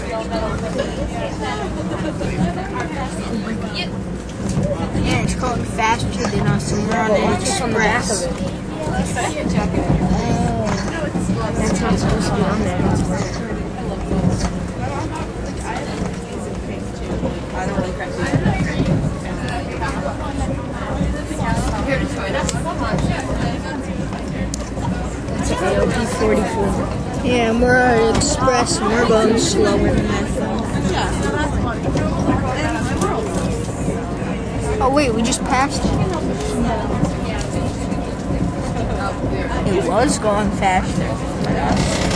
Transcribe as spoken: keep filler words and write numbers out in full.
Yeah, it's called faster than us, and we're on the express. Oh, That's not supposed to be on there. It's an A O P forty-four. Yeah, and we're on express, and we're going slower than that phone. Oh wait, we just passed it. It was going faster.